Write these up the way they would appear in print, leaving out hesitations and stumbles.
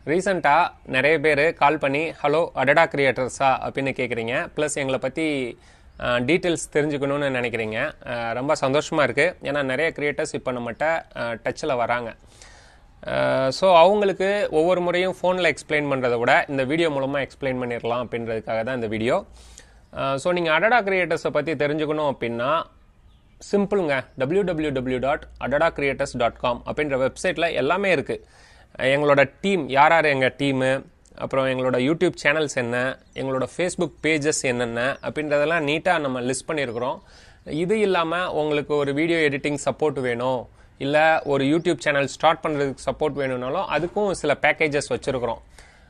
ரீசெண்டாக நிறைய பேர் கால் பண்ணி ஹலோ அடடா கிரியேட்டர்ஸா அப்படின்னு கேட்குறீங்க. ப்ளஸ் எங்களை பற்றி டீட்டெயில்ஸ் தெரிஞ்சுக்கணுன்னு நினைக்கிறீங்க. ரொம்ப சந்தோஷமாக இருக்குது. ஏன்னா நிறைய கிரியேட்டர்ஸ் இப்போ நம்மகிட்ட டச்சில் வராங்க. ஸோ அவங்களுக்கு ஒவ்வொரு முறையும் ஃபோனில் எக்ஸ்பிளைன் பண்ணுறதை விட இந்த வீடியோ மூலமாக எக்ஸ்பிளைன் பண்ணிடலாம் அப்படின்றதுக்காக தான் இந்த வீடியோ. ஸோ நீங்கள் அடடா கிரியேட்டர்ஸை பற்றி தெரிஞ்சுக்கணும் அப்படின்னா சிம்பிளுங்க, www.adadacreators.com அப்படின்ற வெப்சைட்டில் எல்லாமே இருக்குது. எங்களோட டீம் யார் யார், எங்கள் டீமு, அப்புறம் எங்களோட யூடியூப் சேனல்ஸ் என்ன, எங்களோட ஃபேஸ்புக் பேஜஸ் என்னென்ன அப்படின்றதெல்லாம் நீட்டாக நம்ம லிஸ்ட் பண்ணியிருக்கிறோம். இது இல்லாமல் உங்களுக்கு ஒரு வீடியோ எடிட்டிங் சப்போர்ட் வேணும், இல்லை ஒரு யூடியூப் சேனல் ஸ்டார்ட் பண்ணுறதுக்கு சப்போர்ட் வேணும்னாலும் அதுக்கும் சில பேக்கேஜஸ் வச்சுருக்கிறோம்.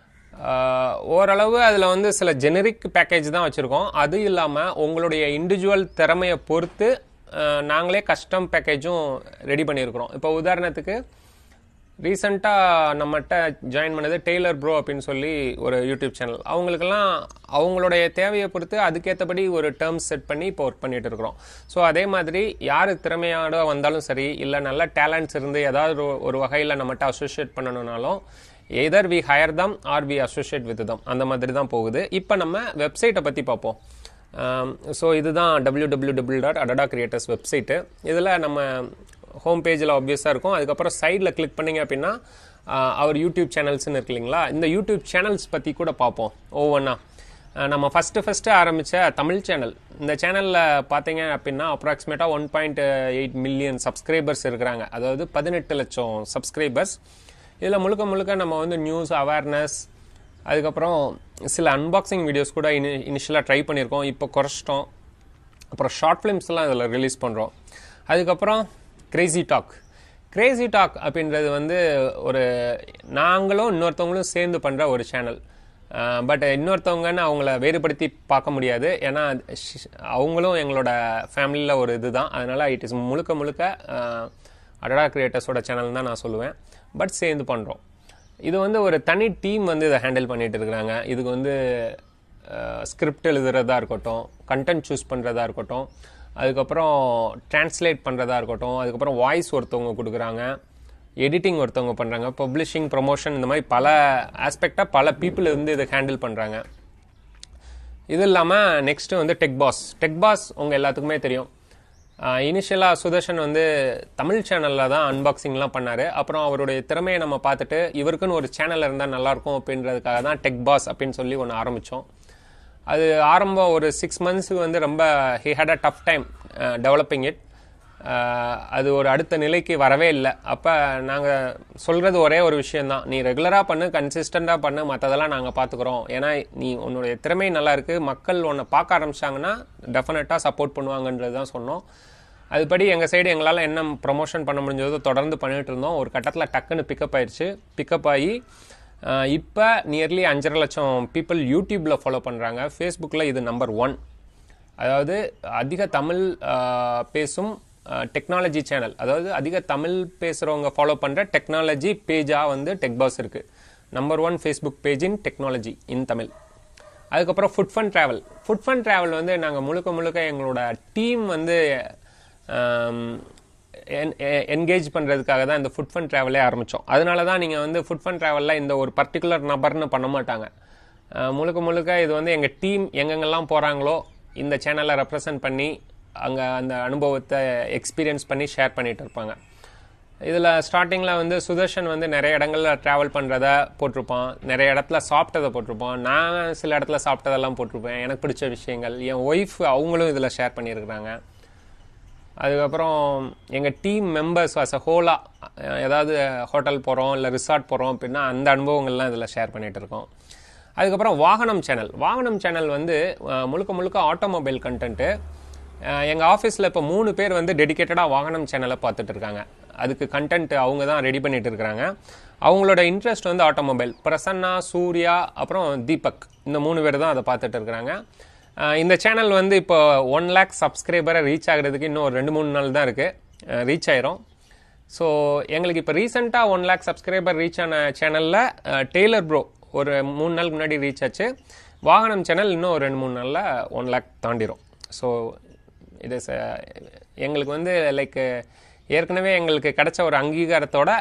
ஓரளவு அதில் வந்து சில ஜெனரிக் பேக்கேஜ் தான் வச்சுருக்கோம். அது இல்லாமல் உங்களுடைய இண்டிவிஜுவல் திறமையை பொறுத்து நாங்களே கஸ்டம் பேக்கேஜும் ரெடி பண்ணியிருக்கிறோம். இப்போ உதாரணத்துக்கு ரீசெண்டாக நம்மகிட்ட ஜாயின் பண்ணது டெய்லர் ப்ரோ அப்படின்னு சொல்லி ஒரு யூடியூப் சேனல். அவங்களுக்கெல்லாம் அவங்களுடைய தேவையை பொறுத்து அதுக்கேற்றபடி ஒரு டேர்ம்ஸ் செட் பண்ணி இப்போ ஒர்க் பண்ணிட்டு இருக்கிறோம். ஸோ அதே மாதிரி யார் திறமையோட வந்தாலும் சரி, இல்லை நல்ல டேலண்ட்ஸ் இருந்து ஏதாவது ஒரு வகையில் நம்மகிட்ட அசோசியேட் பண்ணணுன்னாலும் either we hire them or we associate with them, அந்த மாதிரி தான் போகுது. இப்போ நம்ம வெப்சைட்டை பற்றி பார்ப்போம். ஸோ இதுதான் www.adadacreators வெப்சைட்டு. இதில் நம்ம ஹோம் பேஜில் ஆப்வியஸாக இருக்கும். அதுக்கப்புறம் சைடில் கிளிக் பண்ணிங்க அப்படின்னா அவர் யூடியூப் சேனல்ஸ்னு இருக்கு இல்லைங்களா, இந்த யூடியூப் சேனல்ஸ் பற்றி கூட பார்ப்போம் ஒவ்வொன்றா. நம்ம ஃபஸ்ட்டு ஆரம்பித்த தமிழ் சேனல், இந்த சேனலில் பார்த்தீங்க அப்படின்னா அப்ராக்சிமேட்டாக 1.8 மில்லியன் சப்ஸ்கிரைபர்ஸ் இருக்கிறாங்க. அதாவது 18 லட்சம் சப்ஸ்கிரைபர்ஸ். இதில் முழுக்க நம்ம வந்து நியூஸ் அவேர்னஸ், அதுக்கப்புறம் சில அன்பாக்சிங் வீடியோஸ் கூட இனிஷியலாக ட்ரை பண்ணியிருக்கோம், இப்போ குறைச்சிட்டோம். அப்புறம் ஷார்ட் ஃபிலிம்ஸ்லாம் இதில் ரிலீஸ் பண்ணுறோம். அதுக்கப்புறம் கிரேசி டாக் அப்படின்றது வந்து ஒரு நாங்களும் இன்னொருத்தவங்களும் சேர்ந்து பண்ணுற ஒரு சேனல். பட் இன்னொருத்தவங்கன்னு அவங்கள வேறுபடுத்தி பார்க்க முடியாது, ஏன்னா அவங்களும் எங்களோட ஃபேமிலியில் ஒரு இது தான். அதனால் இட் இஸ் முழுக்க அடடா கிரியேட்டர்ஸோட சேனல் தான் நான் சொல்லுவேன். பட் சேர்ந்து பண்ணுறோம். இது வந்து ஒரு தனி டீம் வந்து இதை ஹேண்டில் பண்ணிட்டு இருக்கிறாங்க. இதுக்கு வந்து ஸ்கிரிப்ட் எழுதுறதா இருக்கட்டும், கண்டென்ட் சூஸ் பண்ணுறதா இருக்கட்டும், அதுக்கப்புறம் டிரான்ஸ்லேட் பண்ணுறதா இருக்கட்டும், அதுக்கப்புறம் வாய்ஸ் ஒருத்தவங்க கொடுக்குறாங்க, எடிட்டிங் ஒருத்தவங்க பண்ணுறாங்க, பப்ளிஷிங், ப்ரொமோஷன், இந்த மாதிரி பல ஆஸ்பெக்டாக பல பீப்புள் வந்து இதை ஹேண்டில் பண்ணுறாங்க. இது இல்லாமல் நெக்ஸ்ட்டு வந்து டெக் பாஸ் உங்கள் எல்லாத்துக்குமே தெரியும். இனிஷியலாக சுதர்ஷன் வந்து தமிழ் சேனலில் தான் அன்பாக்சிங்லாம் பண்ணார். அப்புறம் அவருடைய திறமையை நம்ம பார்த்துட்டு இவருக்குன்னு ஒரு சேனல் இருந்தால் நல்லாயிருக்கும் அப்படின்றதுக்காக தான் டெக் பாஸ் அப்படின்னு சொல்லி ஒன்று ஆரம்பித்தோம். அது ஆரம்பம் ஒரு 6 மந்த்ஸுக்கு வந்து ரொம்ப he had a tough time developing it. அது ஒரு அடுத்த நிலைக்கு வரவே இல்லை. அப்போ நாங்கள் சொல்கிறது ஒரே ஒரு விஷயந்தான், நீ ரெகுலராக பண்ணு, கன்சிஸ்டண்ட்டாக பண்ணு, மற்றதெல்லாம் நாங்கள் பார்த்துக்குறோம். ஏன்னா நீ உன்னுடைய திறமை நல்லா இருக்குது, மக்கள் உன்னை பார்க்க ஆரம்பிச்சாங்கன்னா டெஃபினட்டாக சப்போர்ட் பண்ணுவாங்கன்றது தான் சொன்னோம். அதுபடி எங்கள் சைடு எங்களால் என்ன ப்ரமோஷன் பண்ண முடிஞ்சதோ தொடர்ந்து பண்ணிகிட்டு இருந்தோம். ஒரு கட்டத்தில் டக்குன்னு பிக்கப் ஆகி இப்போ நியர்லி 5.5 லட்சம் பீப்புள் யூடியூப்பில் ஃபாலோ பண்ணுறாங்க. ஃபேஸ்புக்கில் இது நம்பர் 1. அதாவது அதிக தமிழ் பேசும் டெக்னாலஜி சேனல், அதாவது அதிக தமிழ் பேசுகிறவங்க ஃபாலோ பண்ணுற டெக்னாலஜி பேஜாக வந்து டெக் பாஸ் இருக்குது. Number 1 Facebook page in technology in Tamil. அதுக்கப்புறம் ஃபுட் ஃபன் ட்ராவல் வந்து நாங்கள் முழுக்க எங்களோட டீம் வந்து என்கேஜ் பண்ணுறதுக்காக தான் இந்த ஃபுட் ஃபன் ட்ராவலே ஆரம்பித்தோம். அதனால தான் நீங்கள் வந்து ஃபுட் ஃபன் ட்ராவலில் இந்த ஒரு பர்டிகுலர் நபர்னு பண்ண மாட்டாங்க. முழுக்க இது வந்து எங்கள் டீம் எங்கெங்கெல்லாம் போகிறாங்களோ இந்த சேனலை ரெப்ரசன்ட் பண்ணி அங்கே அந்த அனுபவத்தை எக்ஸ்பீரியன்ஸ் பண்ணி ஷேர் பண்ணிகிட்டு இருப்பாங்க. இதில் ஸ்டார்டிங்கில் வந்து சுதர்ஷன் வந்து நிறைய இடங்களில் ட்ராவல் பண்ணுறத போட்டிருப்பான், நிறைய இடத்துல சாப்பிட்டதை போட்டிருப்பான், நான் சில இடத்துல சாப்பிட்டதெல்லாம் போட்டிருப்பேன், எனக்கு பிடிச்ச விஷயங்கள். என் ஒய்ஃப் அவங்களும் இதில் ஷேர் பண்ணியிருக்கிறாங்க. அதுக்கப்புறம் எங்கள் டீம் மெம்பர்ஸ் அஸ் அ ஹோலாக ஏதாவது ஹோட்டல் போகிறோம் இல்லை ரிசார்ட் போகிறோம் அப்படின்னா அந்த அனுபவங்கள்லாம் இதில் ஷேர் பண்ணிகிட்டு இருக்கோம். அதுக்கப்புறம் வாகனம் சேனல் வந்து முழுக்க ஆட்டோமொபைல் கண்டென்ட்டு. எங்கள் ஆஃபீஸில் இப்போ 3 பேர் வந்து டெடிக்கேட்டடாக வாகனம் சேனலை பார்த்துட்டு இருக்காங்க. அதுக்கு கண்டென்ட் அவங்க தான் ரெடி பண்ணிட்டு இருக்கிறாங்க. அவங்களோட இன்ட்ரெஸ்ட் வந்து ஆட்டோமொபைல். பிரசன்னா, சூர்யா, அப்புறம் தீபக், இந்த 3 பேர் தான் அதை பார்த்துட்டு இருக்கிறாங்க. இந்த சேனல் வந்து இப்போ 1 லேக் சப்ஸ்கிரைபரை ரீச் ஆகிறதுக்கு இன்னும் ஒரு 2-3 நாள் தான் இருக்குது, ரீச் ஆயிரும். ஸோ எங்களுக்கு இப்போ ரீசெண்டாக 1 லேக் சப்ஸ்கிரைபர் ரீச் ஆன சேனலில் டெய்லர் ப்ரோ ஒரு 3 நாளுக்கு முன்னாடி ரீச் ஆச்சு. வாகனம் சேனல் இன்னும் ஒரு 2-3 நாளில் 1 லேக் தாண்டிடும். ஸோ இது எங்களுக்கு வந்து லைக் ஏற்கனவே எங்களுக்கு கிடைச்ச ஒரு அங்கீகாரத்தோட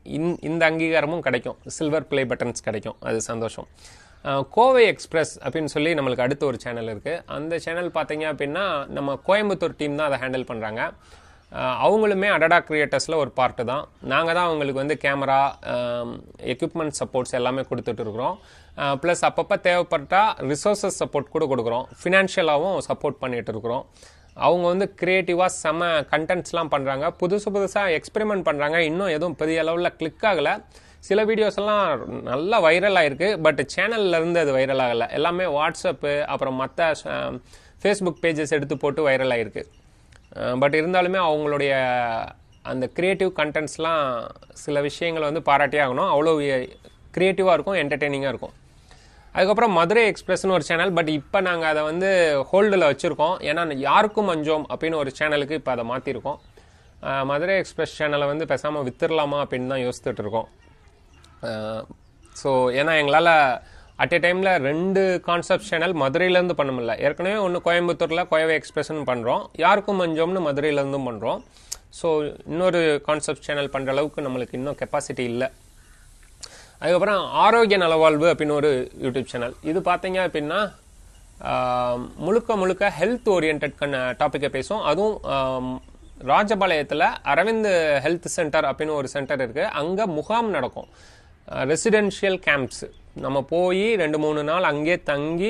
இந்த அங்கீகாரமும் கிடைக்கும், சில்வர் ப்ளே பட்டன்ஸ் கிடைக்கும், அது சந்தோஷம். கோவை எக்ஸ்பிரஸ் அப்படின்னு சொல்லி நம்மளுக்கு அடுத்த ஒரு சேனல் இருக்குது. அந்த சேனல் பார்த்தீங்க அப்படின்னா நம்ம கோயம்புத்தூர் டீம் தான் அதை ஹேண்டில் பண்ணுறாங்க. அவங்களுமே அடடா கிரியேட்டர்ஸில் ஒரு பார்ட்டு தான். நாங்கள் தான் அவங்களுக்கு வந்து கேமரா, எக்யூப்மெண்ட் சப்போர்ட்ஸ் எல்லாமே கொடுத்துட்ருக்குறோம். ப்ளஸ் அப்பப்போ தேவைப்பட்டா ரிசோர்ஸஸ் சப்போர்ட் கூட கொடுக்குறோம், ஃபினான்ஷியலாகவும் சப்போர்ட் பண்ணிகிட்டு இருக்கிறோம். அவங்க வந்து க்ரியேட்டிவாக செம்ம கண்டென்ட்ஸ்லாம் பண்ணுறாங்க, புதுசாக எக்ஸ்பெரிமெண்ட் பண்ணுறாங்க. இன்னும் எதுவும் பெரிய அளவில் கிளிக் ஆகலை. சில வீடியோஸ் எல்லாம் நல்லா வைரல் ஆகிருக்கு, பட் சேனல்லேருந்து அது வைரல் ஆகலை. எல்லாமே வாட்ஸ்அப்பு அப்புறம் மற்ற ஃபேஸ்புக் பேஜஸ் எடுத்து போட்டு வைரல் ஆகிருக்கு. பட் இருந்தாலுமே அவங்களுடைய அந்த க்ரியேட்டிவ் கண்டென்ட்ஸ்லாம் சில விஷயங்களை வந்து பாராட்டியே ஆகணும். அவ்வளோ க்ரியேட்டிவாக இருக்கும், என்டர்டெய்னிங்காக இருக்கும். அதுக்கப்புறம் மதுரை எக்ஸ்பிரஸ்னு ஒரு சேனல், பட் இப்போ நாங்கள் அதை வந்து ஹோல்டில் வச்சுருக்கோம். ஏன்னா யாருக்கும் மஞ்சோம் அப்படின்னு ஒரு சேனலுக்கு இப்போ அதை மாற்றிருக்கோம். மதுரை எக்ஸ்பிரஸ் சேனலை வந்து பேசாமல் வித்துடலாமா அப்படின்னு தான் யோசித்துட்டு இருக்கோம். ஸோ ஏன்னா எங்களால் அட் எ டைமில் 2 கான்செப்ட் சேனல் மதுரையிலேருந்து பண்ண முடியல. ஏற்கனவே ஒன்று கோயம்புத்தூரில் கோயவை எக்ஸ்பிரஸ்ன்னு பண்ணுறோம், யாருக்கும் மஞ்சோம்னு மதுரையிலேருந்தும் பண்ணுறோம். ஸோ இன்னொரு கான்செப்ட் சேனல் பண்ணுற அளவுக்கு நம்மளுக்கு இன்னும் கெப்பாசிட்டி இல்லை. அதுக்கப்புறம் ஆரோக்கிய நலவாழ்வு அப்படின்னு ஒரு யூடியூப் சேனல். இது பார்த்தீங்க அப்படின்னா முழுக்க ஹெல்த் ஓரியன்ட் டாப்பிக்கை பேசும். அதுவும் ராஜபாளையத்தில் அரவிந்த் ஹெல்த் சென்டர் அப்படின்னு ஒரு சென்டர் இருக்குது. அங்கே முகாம் நடக்கும், ரெசிடென்ஷியல் கேம்ப்ஸ். நம்ம போய் 2-3 நாள் அங்கே தங்கி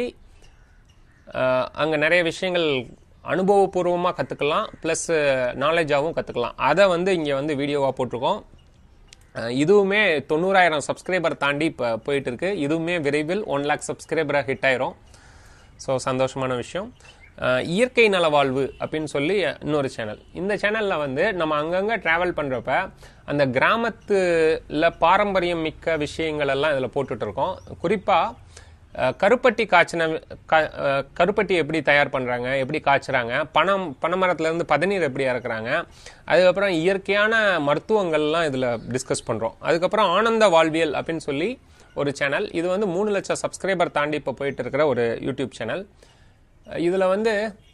அங்கே நிறைய விஷயங்கள் அனுபவபூர்வமாக கற்றுக்கலாம், ப்ளஸ் நாலேஜாகவும் கற்றுக்கலாம். அதை வந்து இங்கே வந்து வீடியோவாக போட்டிருக்கோம். இதுவுமே 90,000 சப்ஸ்கிரைபர் தாண்டி இப்போ போயிட்டு இருக்கு. இதுவுமே விரைவில் 1 lakh சப்ஸ்கிரைபரை ஹிட் ஆயிரும். ஸோ சந்தோஷமான விஷயம். இயற்கை நலவாழ்வு அப்படின்னு சொல்லி இன்னொரு சேனல். இந்த சேனலில் வந்து நம்ம அங்கங்கே ட்ராவல் பண்ணுறப்ப அந்த கிராமத்தில் பாரம்பரியம் மிக்க விஷயங்கள் எல்லாம் இதில் போட்டுட்ருக்கோம். குறிப்பாக கருப்பட்டி எப்படி தயார் பண்ணுறாங்க, எப்படி காய்ச்சுறாங்க, பனைமரத்துலேருந்து பதநீர் எப்படி இறக்குறாங்க, அதுக்கப்புறம் இயற்கையான மருத்துவங்கள்லாம் இதில் டிஸ்கஸ் பண்ணுறோம். அதுக்கப்புறம் ஆனந்த வாழ்வியல் அப்படின்னு சொல்லி ஒரு சேனல். இது வந்து 3 லட்சம் சப்ஸ்கிரைபர் தாண்டி இப்போ போயிட்டு இருக்கிற ஒரு யூடியூப் சேனல். இதில் வந்து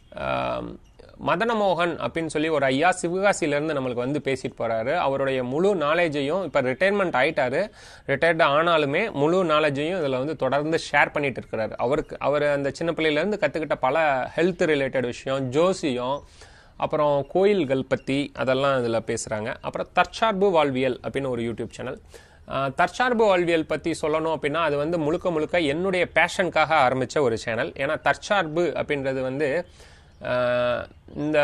மதனமோகன் அப்படின்னு சொல்லி ஒரு ஐயா சிவகாசியிலேருந்து நம்மளுக்கு வந்து பேசிட்டு போகிறாரு. அவருடைய முழு நாலேஜையும், இப்போ ரிட்டையர்மெண்ட் ஆகிட்டாரு, ரிட்டையர்டு ஆனாலுமே முழு நாலேஜையும் இதில் வந்து தொடர்ந்து ஷேர் பண்ணிட்டு இருக்கிறாரு. அவர் அந்த சின்ன பிள்ளையிலேருந்து கற்றுக்கிட்ட பல ஹெல்த் ரிலேட்டட் விஷயம், ஜோசியம், அப்புறம் கோயில்கள் பற்றி அதெல்லாம் இதில் பேசுகிறாங்க. அப்புறம் தற்சார்பு வாழ்வியல் அப்படின்னு ஒரு யூடியூப் சேனல். தற்சார்பு வாழ்வியல் பற்றி சொல்லணும் அப்படின்னா அது வந்து முழுக்க என்னுடைய பேஷனுக்காக ஆரம்பித்த ஒரு சேனல். ஏன்னா தற்சார்பு அப்படின்றது வந்து இந்த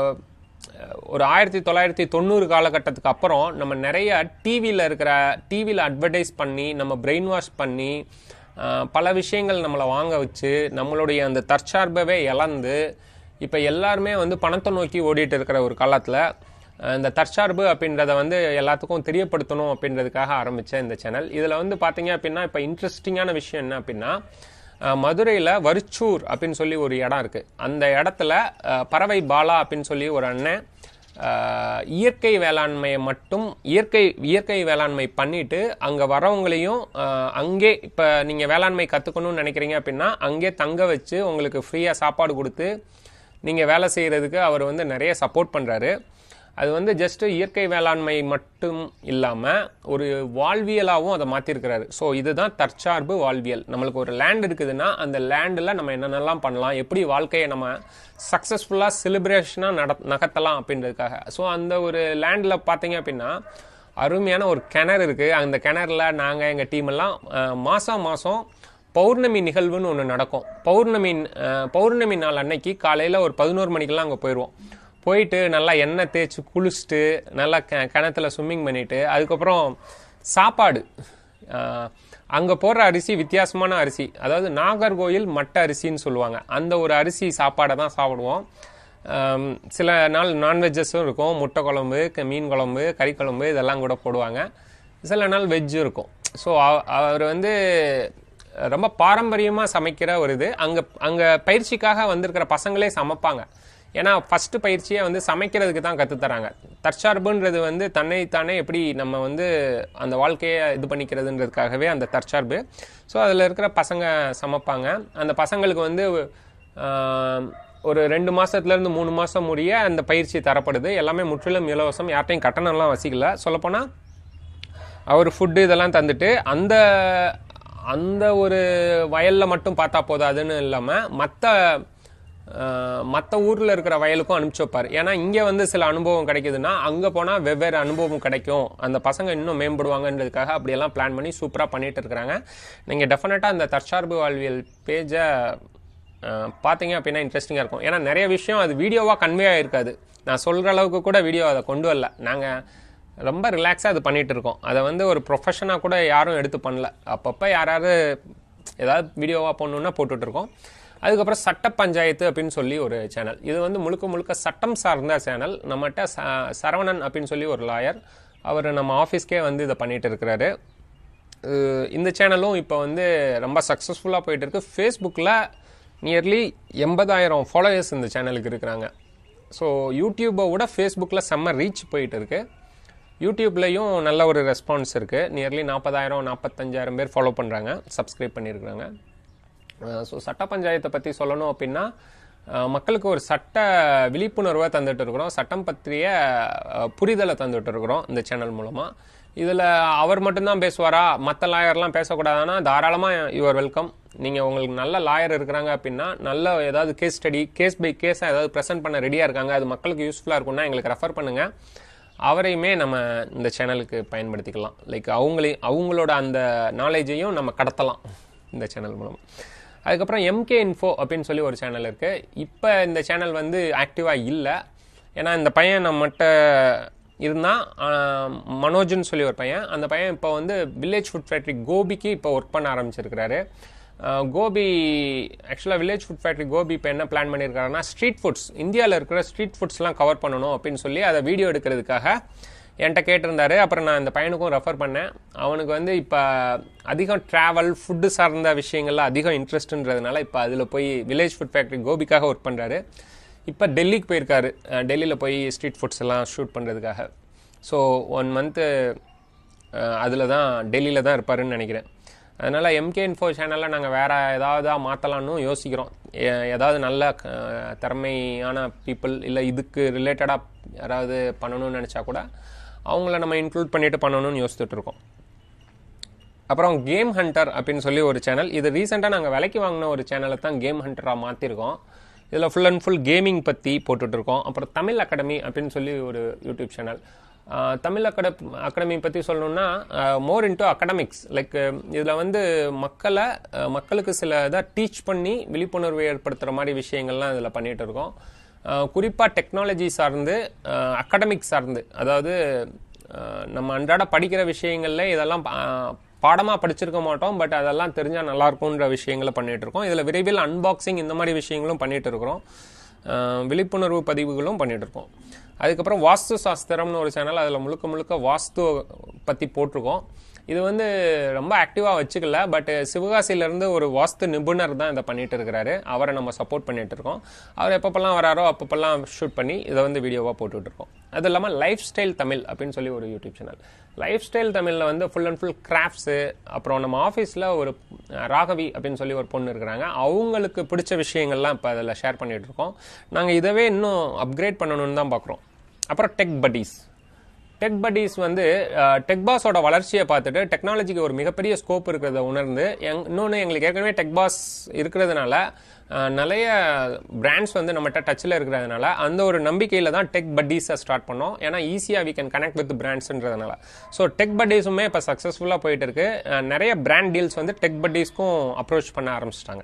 ஒரு 1990 காலகட்டத்துக்கு அப்புறம் நம்ம நிறைய டிவியில் அட்வர்டைஸ் பண்ணி நம்ம பிரெயின் வாஷ் பண்ணி பல விஷயங்கள் நம்மளை வாங்க வச்சு நம்மளுடைய அந்த தற்சார்பவே இழந்து இப்போ எல்லாருமே வந்து பணத்தை நோக்கி ஓடிட்டு இருக்கிற ஒரு காலத்தில் இந்த தற்சார்பு அப்படின்றத வந்து எல்லாத்துக்கும் தெரியப்படுத்தணும் அப்படின்றதுக்காக ஆரம்பித்த இந்த சேனல். இதில் வந்து பார்த்தீங்க அப்படின்னா இப்போ இன்ட்ரெஸ்டிங்கான விஷயம் என்ன அப்படின்னா, மதுரையில் வரிச்சூர் அப்படின்னு சொல்லி ஒரு இடம் இருக்குது. அந்த இடத்துல பறவை பாலா அப்படின்னு சொல்லி ஒரு அண்ணன் இயற்கை வேளாண்மையை மட்டும் இயற்கை வேளாண்மை பண்ணிட்டு அங்கே வரவங்களையும் அங்கே இப்போ நீங்கள் வேளாண்மை கற்றுக்கணும்னு நினைக்கிறீங்க அப்படின்னா அங்கே தங்க வச்சு உங்களுக்கு ஃப்ரீயாக சாப்பாடு கொடுத்து நீங்கள் வேலை செய்கிறதுக்கு அவர் வந்து நிறைய சப்போர்ட் பண்ணுறாரு. அது வந்து ஜஸ்ட் இயற்கை வேளாண்மை மட்டும் இல்லாமல் ஒரு வாழ்வியலாகவும் அதை மாற்றிருக்கிறாரு. ஸோ இதுதான் தற்சார்பு வாழ்வியல். நம்மளுக்கு ஒரு லேண்ட் இருக்குதுன்னா அந்த லேண்டில் நம்ம என்னென்னலாம் பண்ணலாம், எப்படி வாழ்க்கையை நம்ம சக்ஸஸ்ஃபுல்லாக செலிப்ரேஷனாக நகர்த்தலாம் அப்படின்றதுக்காக. ஸோ அந்த ஒரு லேண்டில் பார்த்தீங்க அப்படின்னா அருமையான ஒரு கிணறு இருக்குது. அந்த கிணறுல நாங்கள் எங்கள் டீமெல்லாம் மாதம் பௌர்ணமி நிகழ்வுன்னு ஒன்று நடக்கும். பௌர்ணமி நாள் அன்னைக்கு காலையில் ஒரு 11 மணிக்கெல்லாம் அங்கே போயிடுவோம். போயிட்டு நல்லா எண்ணெய் தேய்ச்சி குளிச்சுட்டு நல்லா கிணத்துல ஸ்விம்மிங் பண்ணிவிட்டு அதுக்கப்புறம் சாப்பாடு அங்கே போடுற அரிசி வித்தியாசமான அரிசி, அதாவது நாகர்கோயில் மட்டை அரிசின்னு சொல்லுவாங்க. அந்த ஒரு அரிசி சாப்பாடை தான் சாப்பிடுவோம். சில நாள் நான்வெஜ்ஜஸும் இருக்கும், முட்டை குழம்பு, மீன் குழம்பு, கறி குழம்பு இதெல்லாம் கூட போடுவாங்க. சில நாள் வெஜ்ஜும் இருக்கும். ஸோ அவர் வந்து ரொம்ப பாரம்பரியமாக சமைக்கிற ஒரு இது. அங்கே பயிற்சிக்காக வந்திருக்கிற பசங்களே சமைப்பாங்க. ஏன்னா ஃபஸ்ட்டு பயிற்சியை வந்து சமைக்கிறதுக்கு தான் கற்றுத்தராங்க. தற்சார்புன்றது வந்து தன்னைத்தானே எப்படி நம்ம வந்து அந்த வாழ்க்கையை இது பண்ணிக்கிறதுன்றதுக்காகவே அந்த தற்சார்பு. ஸோ அதில் இருக்கிற பசங்க சமைப்பாங்க. அந்த பசங்களுக்கு வந்து ஒரு 2 மாதத்துலேருந்து 3 மாதம் முடிய அந்த பயிற்சி தரப்படுது. எல்லாமே முற்றிலும் இலவசம், யார்ட்டையும் கட்டணம்லாம் வசிக்கல. சொல்லப்போனால் அவர் ஃபுட்டு இதெல்லாம் தந்துட்டு அந்த அந்த ஒரு வயலில் மட்டும் பார்த்தா போதாதுன்னு இல்லாமல் மற்ற ஊரில் இருக்கிற வயலுக்கும் அனுப்பிச்சு வைப்பார். ஏன்னா இங்கே வந்து சில அனுபவம் கிடைக்குதுன்னா அங்கே போனால் வெவ்வேறு அனுபவம் கிடைக்கும், அந்த பசங்க இன்னும் மேம்படுவாங்கன்றதுக்காக அப்படியெல்லாம் பிளான் பண்ணி சூப்பராக பண்ணிட்டு இருக்கிறாங்க. நீங்கள் டெஃபினட்டாக அந்த தற்சார்பு வாழ்வியல் பேஜை பார்த்தீங்க அப்படின்னா இன்ட்ரெஸ்டிங்காக இருக்கும். ஏன்னா நிறைய விஷயம் அது வீடியோவாக கன்வே ஆகிருக்காது. நான் சொல்கிற அளவுக்கு கூட வீடியோ அதை கொண்டு வரல. நாங்கள் ரொம்ப ரிலாக்ஸாக அது பண்ணிகிட்டு இருக்கோம். அதை வந்து ஒரு ப்ரொஃபஷனாக கூட யாரும் எடுத்து பண்ணல. அப்பப்போ யாராவது ஏதாவது வீடியோவாக போடணுன்னா போட்டுட்ருக்கோம். அதுக்கப்புறம் சட்ட பஞ்சாயத்து அப்படின்னு சொல்லி ஒரு சேனல். இது வந்து முழுக்க முழுக்க சட்டம் சார்ந்த சேனல். நம்மகிட்ட சரவணன் அப்படின்னு சொல்லி ஒரு லாயர், அவர் நம்ம ஆஃபீஸ்க்கே வந்து இதை பண்ணிகிட்டு இருக்கிறாரு. இந்த சேனலும் இப்போ வந்து ரொம்ப சக்ஸஸ்ஃபுல்லாக போயிட்டு இருக்கு. ஃபேஸ்புக்கில் நியர்லி 80,000 ஃபாலோவர்ஸ் இந்த சேனலுக்கு இருக்கிறாங்க. ஸோ யூடியூப்பை விட ஃபேஸ்புக்கில் செம்ம ரீச் போயிட்டு இருக்கு. யூடியூப்லேயும் நல்ல ஒரு ரெஸ்பான்ஸ் இருக்குது. நியர்லி 40,000-45,000 பேர் ஃபாலோ பண்ணுறாங்க, சப்ஸ்கிரைப் பண்ணியிருக்கிறாங்க. ஸோ சட்ட பஞ்சாயத்தை பற்றி சொல்லணும் அப்படின்னா மக்களுக்கு ஒரு சட்ட விழிப்புணர்வை தந்துட்டு இருக்கிறோம், சட்டம் பற்றிய புரிதலை தந்துட்டு இருக்கிறோம் இந்த சேனல் மூலமாக. இதில் அவர் மட்டும்தான் பேசுவாரா, மற்ற லாயர்லாம் பேசக்கூடாதுன்னா தாராளமாக யுவர் வெல்கம். நீங்கள் உங்களுக்கு நல்ல லாயர் இருக்கிறாங்க அப்படின்னா, நல்ல ஏதாவது கேஸ் ஸ்டடி, கேஸ் பை கேஸாக ஏதாவது ப்ரெசென்ட் பண்ண ரெடியாக இருக்காங்க, அது மக்களுக்கு யூஸ்ஃபுல்லாக இருக்கும்னா எங்களுக்கு ரெஃபர் பண்ணுங்கள். அவரையுமே நம்ம இந்த சேனலுக்கு பயன்படுத்திக்கலாம். லைக் அவங்களோட அந்த நாலேஜையும் நம்ம கடத்தலாம் இந்த சேனல் மூலம். அதுக்கப்புறம் MK Info அப்படின்னு சொல்லி ஒரு சேனல் இருக்குது. இப்போ இந்த சேனல் வந்து ஆக்டிவாக இல்லை. ஏன்னா இந்த பையன் நம்மகிட்ட இருந்தால் மனோஜ்னு சொல்லி ஒரு பையன், அந்த பையன் இப்போ வந்து வில்லேஜ் ஃபுட் ஃபேக்ட்ரி கோபிக்கு இப்போ ஒர்க் பண்ண ஆரம்பிச்சிருக்கிறாரு. கோபி ஆக்சுவலாக வில்லேஜ் ஃபுட் ஃபேக்ட்ரி கோபி இப்போ என்ன பிளான் பண்ணியிருக்காருன்னா, ஸ்ட்ரீட் ஃபுட்ஸ், இந்தியாவில் இருக்கிற ஸ்ட்ரீட் ஃபுட்ஸ்லாம் கவர் பண்ணணும் அப்படின்னு சொல்லி அதை வீடியோ எடுக்கிறதுக்காக என்கிட்ட கேட்டிருந்தாரு. அப்புறம் நான் இந்த பையனுக்கும் ரெஃபர் பண்ணேன். அவனுக்கு வந்து இப்போ அதிகம் ட்ராவல், ஃபுட்டு சார்ந்த விஷயங்கள்லாம் அதிகம் இன்ட்ரெஸ்ட்ன்றதுனால இப்போ அதில் போய் வில்லேஜ் ஃபுட் ஃபேக்ட்ரி கோபிக்காக ஒர்க் பண்ணுறாரு. இப்போ டெல்லிக்கு போயிருக்காரு, டெல்லியில் போய் ஸ்ட்ரீட் ஃபுட்ஸ் எல்லாம் ஷூட் பண்ணுறதுக்காக. ஸோ 1 மந்த்து அதில் தான் டெல்லியில் தான் இருப்பாருன்னு நினைக்கிறேன். அதனால் MK Info சேனலில் நாங்கள் வேறு ஏதாவது மாற்றலான்னு யோசிக்கிறோம். ஏதாவது நல்ல திறமையான பீப்புள் இல்லை இதுக்கு ரிலேட்டடாக யாராவது பண்ணணும்னு நினச்சா கூட அவங்கள நம்ம இன்க்ளூட் பண்ணிட்டு பண்ணணும்னு யோசிச்சுட்ருக்கோம். அப்புறம் கேம் ஹண்டர் அப்படின்னு சொல்லி ஒரு சேனல். இது ரீசெண்டாக நாங்கள் விலைக்கு வாங்கின ஒரு சேனலை தான் கேம் ஹண்டராக மாற்றிருக்கோம். இதில் ஃபுல் அண்ட் ஃபுல் கேமிங் பற்றி போட்டுட்ருக்கோம். அப்புறம் தமிழ் அகாடமி அப்படின்னு சொல்லி ஒரு யூடியூப் சேனல். தமிழ் அகாடமி பற்றி சொல்லணுன்னா மோர் இன்டூ அகடமிக்ஸ். லைக் இதில் வந்து மக்களுக்கு சில இதை டீச் பண்ணி விழிப்புணர்வு ஏற்படுத்துகிற மாதிரி விஷயங்கள்லாம் இதில் பண்ணிகிட்டு இருக்கோம். குறிப்பாக டெக்னாலஜி சார்ந்து, அகடமிக் சார்ந்து, அதாவது நம்ம அன்றாட படிக்கிற விஷயங்கள்ல இதெல்லாம் பாடமாக படிச்சிருக்க மாட்டோம், பட் அதெல்லாம் தெரிஞ்சால் நல்லாயிருக்குன்ற விஷயங்களை பண்ணிகிட்டு இருக்கோம். இதில் விரைவில் அன்பாக்சிங் இந்த மாதிரி விஷயங்களும் பண்ணிகிட்டு இருக்கிறோம், விழிப்புணர்வு பதிவுகளும் பண்ணிகிட்டு இருக்கோம். அதுக்கப்புறம் வாஸ்து சாஸ்திரம்னு ஒரு சேனல், அதில் முழுக்க முழுக்க வாஸ்து பற்றி போட்டிருக்கோம். இது வந்து ரொம்ப ஆக்டிவாக வச்சுக்கல, பட் சிவகாசியிலேருந்து ஒரு வாஸ்து நிபுணர் தான் இதை பண்ணிட்டு இருக்கிறாரு. அவரை நம்ம சப்போர்ட் பண்ணிட்டு இருக்கோம். அவர் எப்பப்பெல்லாம் வராரோ அப்பப்பெல்லாம் ஷூட் பண்ணி இதை வந்து வீடியோவாக போட்டுட்டு இருக்கோம். அது இல்லாமல் லைஃப் ஸ்டைல் தமிழ் அப்படின்னு சொல்லி ஒரு யூடியூப் சேனல். லைஃப் ஸ்டைல் தமிழில் வந்து ஃபுல் அண்ட் ஃபுல் கிராஃப்ட்ஸு, அப்புறம் நம்ம ஆஃபீஸில் ஒரு ராகவி அப்படின்னு சொல்லி ஒரு பொண்ணு இருக்கிறாங்க, அவங்களுக்கு பிடிச்ச விஷயங்கள்லாம் இப்போ அதில் ஷேர் பண்ணிகிட்டு இருக்கோம். நாங்கள் இதவே இன்னும் அப்கிரேட் பண்ணணும்னு தான் பார்க்குறோம். அப்புறம் டெக் பட்டீஸ் வந்து டெக் பாஸோட வளர்ச்சியை பார்த்துட்டு டெக்னாலஜிக்கு ஒரு மிகப்பெரிய ஸ்கோப் இருக்கிறத உணர்ந்து இன்னொன்று எங்களுக்கு ஏற்கனவே டெக் பாஸ் இருக்கிறதுனால நிறைய பிராண்ட்ஸ் வந்து நம்மகிட்ட டச்சில் இருக்கிறதுனால அந்த ஒரு நம்பிக்கையில் தான் டெக் பட்டீஸை ஸ்டார்ட் பண்ணோம். ஏன்னா ஈஸியாக வி கேன் கனெக்ட் வித் பிராண்ட்ஸ்ன்றதுனால. ஸோ டெக் பட்டீஸுமே இப்போ சக்ஸஸ்ஃபுல்லாக போயிட்டு இருக்கு. நிறைய பிராண்ட் டீல்ஸ் வந்து டெக் பட்டீஸ்க்கும் அப்ரோச் பண்ண ஆரம்பிச்சிட்டாங்க.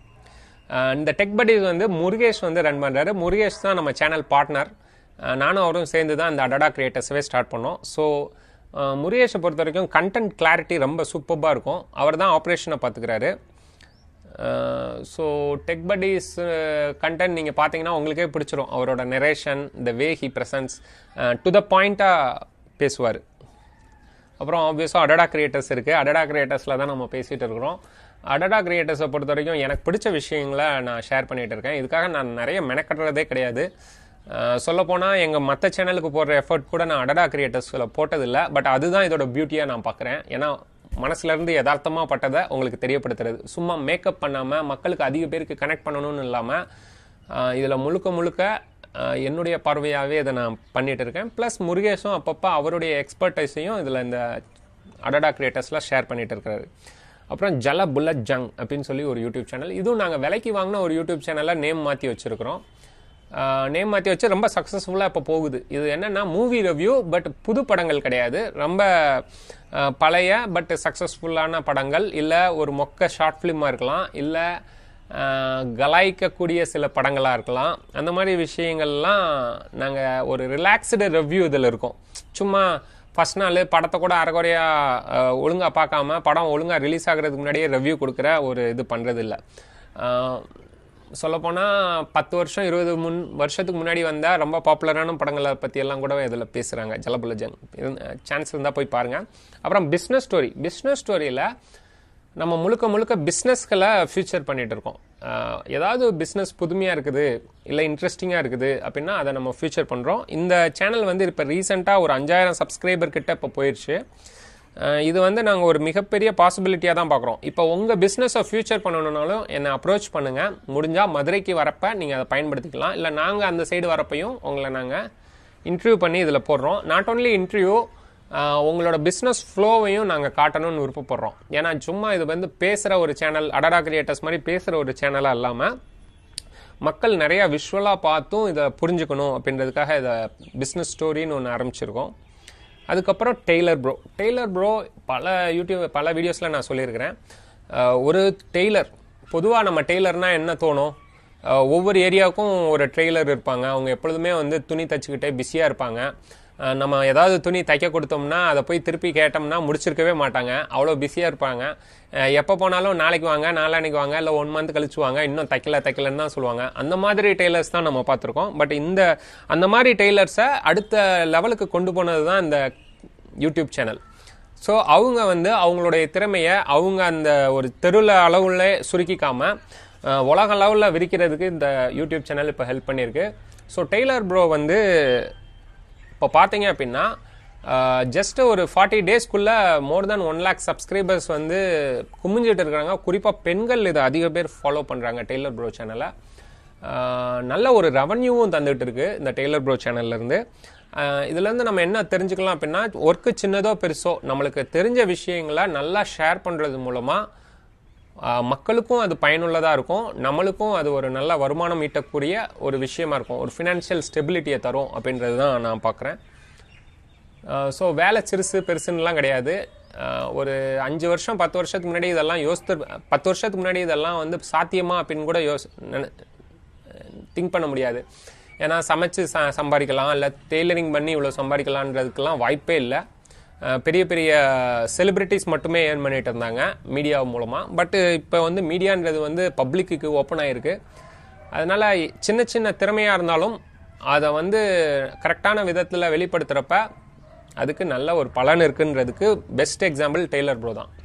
இந்த டெக் பட்டீஸ் வந்து முருகேஷ் வந்து ரன் பண்ணுறாரு. முருகேஷ் தான் நம்ம சேனல் பார்ட்னர். நானும் அவரும் சேர்ந்து தான் இந்த அடடா கிரியேட்டர்ஸவே ஸ்டார்ட் பண்ணோம். ஸோ முருகேஷை பொறுத்த வரைக்கும் கண்டென்ட் கிளாரிட்டி ரொம்ப சூப்பராக இருக்கும். அவர் தான் ஆப்ரேஷனை பார்த்துக்கிறாரு. ஸோ டெக் பட்டீஸ் கண்டென்ட் நீங்கள் பார்த்தீங்கன்னா உங்களுக்கே பிடிச்சிரும். அவரோட narration, the way he presents, to the பாயிண்ட்டாக பேசுவார். அப்புறம் ஆப்வியஸாக அடடா கிரியேட்டர்ஸ் இருக்குது. அடடா கிரியேட்டர்ஸில் தான் நம்ம பேசிகிட்டு இருக்கிறோம். அடடா கிரியேட்டர்ஸை பொறுத்த வரைக்கும் எனக்கு பிடிச்ச விஷயங்களை நான் ஷேர் பண்ணிகிட்டு இருக்கேன். இதுக்காக நான் நிறைய மெனக்கட்டுறதே கிடையாது. சொல்லப்போனால் எங்கள் மற்ற சேனலுக்கு போடுற எஃபர்ட் கூட நான் அடடா கிரியேட்டர்ஸில் போட்டதில்லை. பட் அதுதான் இதோட பியூட்டியாக நான் பார்க்குறேன். ஏன்னா மனசுலேருந்து யதார்த்தமாக பட்டதை உங்களுக்கு தெரியப்படுத்துறது, சும்மா மேக்கப் பண்ணாமல் மக்களுக்கு அதிக பேருக்கு கனெக்ட் பண்ணணும்னு இல்லாமல் இதில் முழுக்க முழுக்க என்னுடைய பார்வையாகவே இதை நான் பண்ணிகிட்டு இருக்கேன். ப்ளஸ் முருகேஷும் அப்பப்போ அவருடைய எக்ஸ்பர்டைஸையும் இதில் இந்த அடடா கிரியேட்டர்ஸில் ஷேர் பண்ணிட்டு இருக்காரு. அப்புறம் ஜல புல்லட் ஜங் அப்படின்னு சொல்லி ஒரு யூடியூப் சேனல், இதுவும் நாங்கள் விலைக்கு வாங்கின ஒரு யூடியூப் சேனலில் நேம் மாற்றி வச்சுருக்கிறோம். நேம் மாற்றி வச்சு ரொம்ப சக்ஸஸ்ஃபுல்லாக இப்போ போகுது. இது என்னென்னா மூவி ரிவ்யூ, பட் புது படங்கள் கிடையாது, ரொம்ப பழைய பட் சக்ஸஸ்ஃபுல்லான படங்கள், இல்லை ஒரு மொக்க ஷார்ட் ஃபிலிமாக இருக்கலாம், இல்லை கலாய்க்கக்கூடிய சில படங்களாக இருக்கலாம். அந்த மாதிரி விஷயங்கள்லாம் நாங்கள் ஒரு ரிலாக்ஸ்டு ரிவ்யூ இதில் இருக்கோம். சும்மா ஃபஸ்ட் நாள் படத்தை கூட அரைக்குறையாக ஒழுங்காக பார்க்காம படம் ஒழுங்காக ரிலீஸ் ஆகிறதுக்கு முன்னாடியே ரிவ்யூ கொடுக்குற ஒரு இது பண்ணுறது இல்லை. சொல்லப்போனால் 10 வருஷம் 20 வருஷத்துக்கு முன்னாடி வந்தால் ரொம்ப பாப்புலரான படங்களை பற்றியெல்லாம் கூட இதில் பேசுகிறாங்க. ஜலபுலஜங் சான்ஸ் இருந்தால் போய் பாருங்கள். அப்புறம் பிஸ்னஸ் ஸ்டோரியில் நம்ம முழுக்க பிஸ்னஸ்களை ஃபியூச்சர் பண்ணிகிட்டு இருக்கோம். ஏதாவது பிஸ்னஸ் புதுமையாக இருக்குது இல்லை இன்ட்ரெஸ்டிங்காக இருக்குது அப்படின்னா அதை நம்ம ஃபியூச்சர் பண்ணுறோம். இந்த சேனல் வந்து இப்போ ரீசெண்டாக ஒரு 5000 சப்ஸ்கிரைபர் கிட்ட இப்போ போயிடுச்சு. இது வந்து நாங்கள் ஒரு மிகப்பெரிய பாசிபிலிட்டியாக தான் பார்க்குறோம். இப்போ உங்கள் பிஸ்னஸை ஃபியூச்சர் பண்ணணுன்னாலும் என்னை அப்ரோச் பண்ணுங்கள். முடிஞ்சால் மதுரைக்கு வரப்போ நீங்கள் அதை பயன்படுத்திக்கலாம். இல்லை நாங்கள் அந்த சைடு வரப்பையும் உங்களை நாங்கள் இன்டர்வியூ பண்ணி இதில் போடுறோம். நாட் ஓன்லி இன்டர்வியூ, உங்களோட பிஸ்னஸ் ஃப்ளோவையும் நாங்கள் காட்டணும்னு விருப்பப்படுறோம். ஏன்னா சும்மா இது வந்து பேசுகிற ஒரு சேனல், அடடா கிரியேட்டர்ஸ் மாதிரி பேசுகிற ஒரு சேனலாக இல்லாமல் மக்கள் நிறையா விஷுவலாக பார்த்தும் இதை புரிஞ்சுக்கணும் அப்படின்றதுக்காக இதை பிஸ்னஸ் ஸ்டோரின்னு ஒன்று ஆரம்பிச்சிருக்கோம். அதுக்கப்புறம் டெய்லர் ப்ரோ பல வீடியோஸில் நான் சொல்லியிருக்கிறேன். ஒரு டெய்லர், பொதுவாக நம்ம டெய்லர்னால் என்ன தோணும், ஒவ்வொரு ஏரியாவுக்கும் ஒரு டெய்லர் இருப்பாங்க. அவங்க எப்பொழுதுமே வந்து துணி தைச்சிக்கிட்டே பிஸியாக இருப்பாங்க. நம்ம ஏதாவது துணி தைக்க கொடுத்தோம்னா அதை போய் திருப்பி கேட்டோம்னா முடிச்சிருக்கவே மாட்டாங்க, அவ்வளோ பிஸியாக இருப்பாங்க. எப்போ போனாலும் நாளைக்கு வாங்க, நாளான்னைக்கு வாங்க, இல்லை 1 மந்த் கழிச்சு வாங்க, இன்னும் தைக்கலன்னு தான் சொல்லுவாங்க. அந்த மாதிரி டெய்லர்ஸ் தான் நம்ம பார்த்துருக்கோம். பட் அந்த மாதிரி டெய்லர்ஸை அடுத்த லெவலுக்கு கொண்டு போனது தான் இந்த யூடியூப் சேனல். ஸோ அவங்க வந்து அவங்களுடைய திறமையை அவங்க அந்த ஒரு தெருவில் அளவுல சுருக்கிக்காம உலக அளவில் விரிக்கிறதுக்கு இந்த யூடியூப் சேனல் இப்போ ஹெல்ப் பண்ணியிருக்கு. ஸோ டெய்லர் ப்ரோ வந்து இப்போ பார்த்தீங்க அப்படின்னா ஜஸ்ட் ஒரு 40 டேஸ்க்குள்ளே மோர் தென் 1 lakh சப்ஸ்கிரைபர்ஸ் வந்து குமிஞ்சிட்டு இருக்கிறாங்க. குறிப்பாக பெண்கள் இதை அதிக பேர் ஃபாலோ பண்ணுறாங்க டெய்லர் ப்ரோ சேனலை. நல்ல ஒரு ரெவன்யூவும் தந்துட்டு இருக்கு இந்த டெய்லர் ப்ரோ சேனல்லேருந்து. இதுலேருந்து நம்ம என்ன தெரிஞ்சுக்கலாம் அப்படின்னா, ஒர்க்கு சின்னதோ பெருசோ நம்மளுக்கு தெரிஞ்ச விஷயங்களை நல்லா ஷேர் பண்ணுறது மூலமாக மக்களுக்கும் அது பயனுள்ளதாக இருக்கும், நம்மளுக்கும் அது ஒரு நல்ல வருமானம் ஈட்டக்கூடிய ஒரு விஷயமா இருக்கும், ஒரு ஃபினான்ஷியல் ஸ்டெபிலிட்டியை தரும் அப்படின்றது தான் நான் பார்க்குறேன். ஸோ வேலை சிறுசு பெருசுன்னெலாம் கிடையாது. ஒரு 5 வருஷம் 10 வருஷத்துக்கு முன்னாடி இதெல்லாம் 10 வருஷத்துக்கு முன்னாடி இதெல்லாம் வந்து சாத்தியமா அப்படின்னு கூட திங்க் பண்ண முடியாது. ஏன்னா சமைச்சு சம்பாதிக்கலாம், இல்லை டெய்லரிங் பண்ணி இவ்வளோ சம்பாதிக்கலான்றதுக்கெல்லாம் வாய்ப்பே இல்லை. பெரிய பெரிய செலிபிரிட்டிஸ் மட்டுமே ஏர்ன் பண்ணிட்டு இருந்தாங்க மீடியா மூலமாக. பட் இப்போ வந்து மீடியான்றது வந்து பப்ளிக்கு ஓப்பன் ஆகிருக்கு. அதனால் சின்ன சின்ன திறமையாக இருந்தாலும் அதை வந்து கரெக்டான விதத்தில் வெளிப்படுத்துகிறப்ப அதுக்கு நல்ல ஒரு பலன் இருக்குன்றதுக்கு பெஸ்ட் எக்ஸாம்பிள் டெய்லர் ப்ரோ தான்.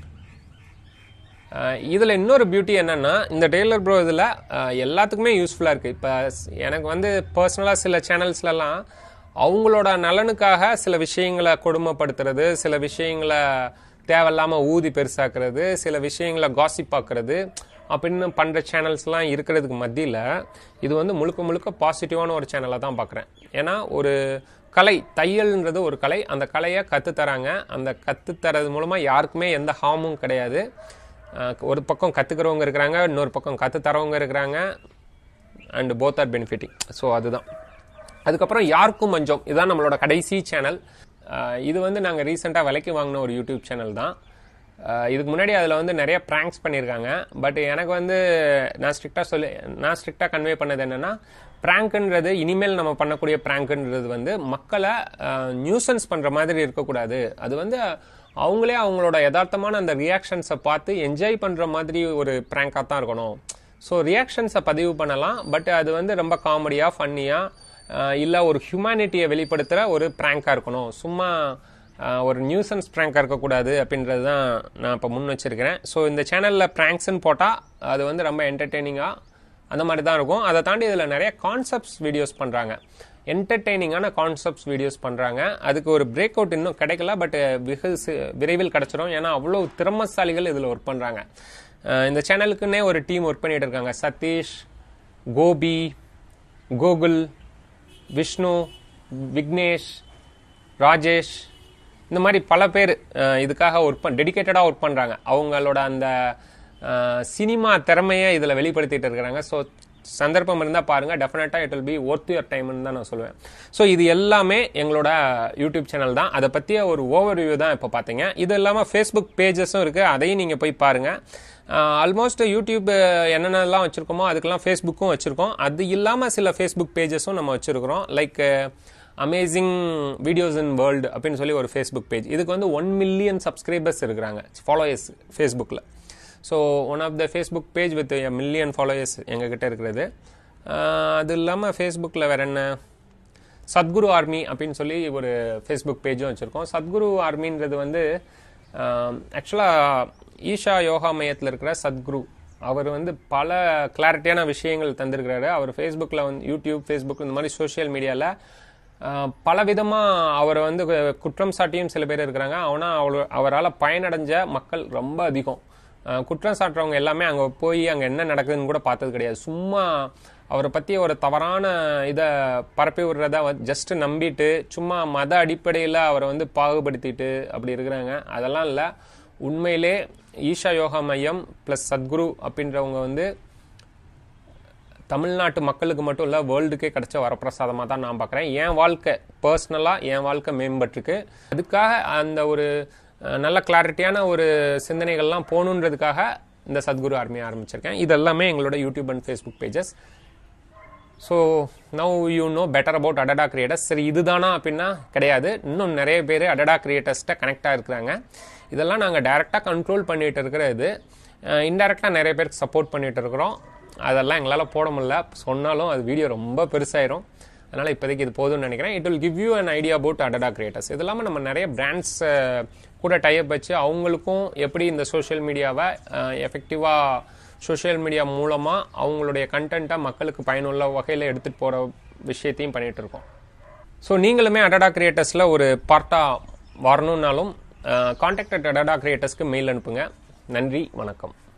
இதில் இன்னொரு பியூட்டி என்னென்னா, இந்த டெய்லர் ப்ரோ இதில் எல்லாத்துக்குமே யூஸ்ஃபுல்லாக இருக்குது. இப்போ எனக்கு வந்து பர்சனலாக சில சேனல்ஸ்லலாம் அவங்களோட நலனுக்காக சில விஷயங்களை கொடுமைப்படுத்துறது, சில விஷயங்களை தேவையில்லாமல் ஊதி பெருசாக்குறது, சில விஷயங்களை காசிப் ஆக்குறது அப்படின்னு பண்ணுற சேனல்ஸ்லாம் இருக்கிறதுக்கு மத்தியில் இது வந்து முழுக்க பாசிட்டிவான ஒரு சேனலாக தான் பார்க்குறேன். ஏன்னா ஒரு கலை, தையல்ன்றது ஒரு கலை, அந்த கலையை கற்றுத்தராங்க. அந்த கற்றுத்தரது மூலமாக யாருக்குமே எந்த ஹார்மும் கிடையாது. ஒரு பக்கம் கற்றுக்கிறவங்க இருக்கிறாங்க, இன்னொரு பக்கம் கற்றுத்தரவங்க இருக்கிறாங்க, and both are benefiting. So அதுதான். அதுக்கப்புறம் யாருக்கும் மஞ்சம், இதுதான் நம்மளோட கடைசி சேனல். இது வந்து நாங்கள் ரீசெண்டாக விலைக்கு வாங்கின ஒரு யூடியூப் சேனல் தான். இதுக்கு முன்னாடி அதில் வந்து நிறைய ப்ராங்க்ஸ் பண்ணியிருக்காங்க. பட் எனக்கு வந்து நான் ஸ்ட்ரிக்டாக கன்வே பண்ணது என்னென்னா, ப்ராங்க்ன்றது இனிமேல் நம்ம பண்ணக்கூடிய ப்ராங்க்ன்றது வந்து மக்களை நியூசன்ஸ் பண்ணுற மாதிரி இருக்கக்கூடாது. அது வந்து அவங்களே அவங்களோட யதார்த்தமான அந்த ரியாக்ஷன்ஸை பார்த்து என்ஜாய் பண்ணுற மாதிரி ஒரு ப்ராங்காக தான் இருக்கணும். ஸோ ரியாக்ஷன்ஸை பதிவு பண்ணலாம், பட் அது வந்து ரொம்ப காமெடியாக ஃபன்னியாக இல்லை ஒரு ஹியூமனிட்டியை வெளிப்படுத்துகிற ஒரு ப்ராங்காக இருக்கணும். சும்மா ஒரு நியூசன்ஸ் ப்ராங்காக இருக்கக்கூடாது அப்படின்றது தான் நான் இப்போ முன் வச்சுருக்கிறேன். ஸோ இந்த சேனலில் ப்ராங்க்ஸ்ன்னு போட்டால் அது வந்து ரொம்ப என்டர்டெய்னிங்காக அந்த மாதிரி தான் இருக்கும். அதை தாண்டி இதில் நிறைய கான்செப்ட்ஸ் வீடியோஸ் பண்ணுறாங்க, என்டர்டெய்னிங்கான கான்செப்ட்ஸ் வீடியோஸ் பண்ணுறாங்க. அதுக்கு ஒரு பிரேக் அவுட் இன்னும் கிடைக்கல, பட் விரைவில் கிடச்சிரும். ஏன்னா அவ்வளோ திறமசாலிகள் இதில் ஒர்க் பண்ணுறாங்க. இந்த சேனலுக்குன்னே ஒரு டீம் ஒர்க் பண்ணிகிட்டு இருக்காங்க. சதீஷ், கோபி, கோகுல், விஷ்ணு, விக்னேஷ், ராஜேஷ், இந்த மாதிரி பல பேர் இதுக்காக டெடிகேட்டடாக ஒர்க் பண்ணுறாங்க. அவங்களோட அந்த சினிமா திறமையை இதில் வெளிப்படுத்திட்டு இருக்கிறாங்க. ஸோ சந்தர்ப்பம் இருந்தால் பாருங்கள், டெஃபினட்டாக it will be worth your டைம்னு தான் நான் சொல்லுவேன். ஸோ இது எல்லாமே எங்களோட யூடியூப் சேனல் தான். அதை பற்றிய ஒரு ஓவர்வியூ தான் இப்போ பார்த்தீங்க. இது இல்லாமல் ஃபேஸ்புக் பேஜஸும் இருக்குது, அதையும் நீங்கள் போய் பாருங்கள். ஆல்மோஸ்ட் யூடியூப் என்னென்னலாம் வச்சுருக்கோமோ அதுக்கெல்லாம் ஃபேஸ்புக்கும் வச்சுருக்கோம். அது இல்லாமல் சில ஃபேஸ்புக் பேஜஸும் நம்ம வச்சுருக்கிறோம். Like amazing videos in world அப்படின்னு சொல்லி ஒரு ஃபேஸ்புக் பேஜ். இதுக்கு வந்து 1 million சப்ஸ்கிரைபர்ஸ் இருக்கிறாங்க, ஃபாலோயர்ஸ் ஃபேஸ்புக்கில். So one of the Facebook page with 1 million followers எங்ககிட்ட இருக்கிறது. அது இல்லாமல் ஃபேஸ்புக்கில் வேறு என்ன, சத்குரு ஆர்மி அப்படின்னு சொல்லி ஒரு ஃபேஸ்புக் பேஜும் வச்சுருக்கோம். சத்குரு ஆர்மின்றது வந்து ஆக்சுவலாக ஈஷா யோகா மையத்தில் இருக்கிற சத்குரு, அவர் வந்து பல கிளாரிட்டியான விஷயங்கள் தந்திருக்கிறாரு. அவர் ஃபேஸ்புக்கில் வந்து யூடியூப், ஃபேஸ்புக் இந்த மாதிரி சோஷியல் மீடியாவில் பல விதமாக அவரை வந்து குற்றம் சாட்டியும் சில பேர் இருக்கிறாங்க. ஆனால் அவரால் பயனடைஞ்ச மக்கள் ரொம்ப அதிகம். குற்றம் சாட்டுறவங்க எல்லாமே அங்கே போய் அங்கே என்ன நடக்குதுன்னு கூட பார்த்தது கிடையாது. சும்மா அவரை பற்றி ஒரு தவறான இதை பரப்பி விடுறத ஜஸ்ட் நம்பிட்டு சும்மா மத அடிப்படையில் அவரை வந்து பாகுபடுத்திட்டு அப்படி இருக்கிறாங்க. அதெல்லாம் இல்லை. உண்மையிலே ஈஷா யோகா மையம் ப்ளஸ் சத்குரு அப்படின்றவங்க வந்து தமிழ்நாட்டு மக்களுக்கு மட்டும் இல்லை, வேர்ல்டுக்கே கிடைச்ச வரப்பிரசாதமாக தான் நான் பார்க்குறேன். என் வாழ்க்கை பர்சனலாக என் வாழ்க்கை மேம்பட்டுருக்கு. அதுக்காக அந்த ஒரு நல்ல கிளாரிட்டியான ஒரு சிந்தனைகள்லாம் போகணுன்றதுக்காக இந்த சத்குரு ஆர்மியை ஆரம்பிச்சிருக்கேன். இதெல்லாமே எங்களோட YouTube and Facebook pages. So now you know better about Adada creators. சரி, இதுதானா அப்படின்னா கிடையாது. இன்னும் நிறைய பேர் அடடா கிரியேட்டர்ஸ்ட்ட கனெக்டாக இருக்கிறாங்க. இதெல்லாம் நாங்கள் டைரெக்டாக கண்ட்ரோல் பண்ணிகிட்டு இருக்கிற இது. இன்டெரக்டாக நிறைய பேருக்கு சப்போர்ட் பண்ணிகிட்டு இருக்கிறோம். அதெல்லாம் எங்களால் போட முடியல, சொன்னாலும் அது வீடியோ ரொம்ப பெருசாயிரும். அதனால் இப்போதைக்கு இது போதும்னு நினைக்கிறேன். It will give you an idea about Adada creators. இது இல்லாமல் நம்ம நிறைய பிராண்ட்ஸ் கூட டைப் வச்சு அவங்களுக்கும் எப்படி இந்த சோஷியல் மீடியாவை எஃபெக்டிவாக சோஷியல் மீடியா மூலமாக அவங்களுடைய கண்டென்ட்டை மக்களுக்கு பயனுள்ள வகையில் எடுத்துகிட்டு போகிற விஷயத்தையும் பண்ணிகிட்டு இருக்கோம். ஸோ நீங்களுமே அடடா கிரியேட்டர்ஸில் ஒரு பார்ட்டாக வரணுன்னாலும் கான்டாக்ட் அட் அடடா கிரியேட்டர்ஸ்க்கு மெயில் அனுப்புங்க. நன்றி, வணக்கம்.